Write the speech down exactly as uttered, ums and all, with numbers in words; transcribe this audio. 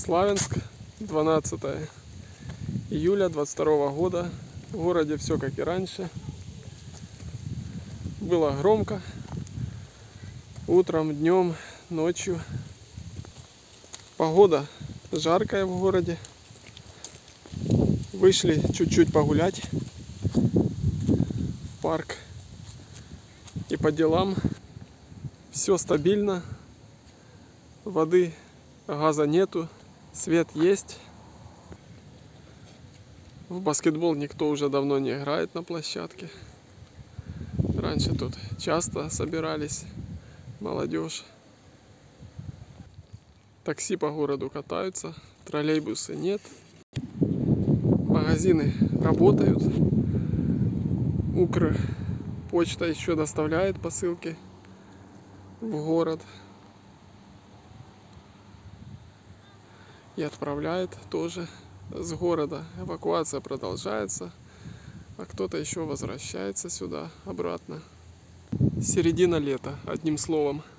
Славянск, двенадцатое июля двадцать второго года. В городе все как и раньше. Было громко. Утром, днем, ночью. Погода жаркая в городе. Вышли чуть-чуть погулять в парк и по делам. Все стабильно. Воды, газа нету. Свет есть. В баскетбол никто уже давно не играет на площадке. Раньше тут часто собирались молодежь. Такси по городу катаются, троллейбусы нет. Магазины работают. Укрпочта еще доставляет посылки в город. И отправляет тоже с города. Эвакуация продолжается, а кто-то еще возвращается сюда обратно. Середина лета, одним словом.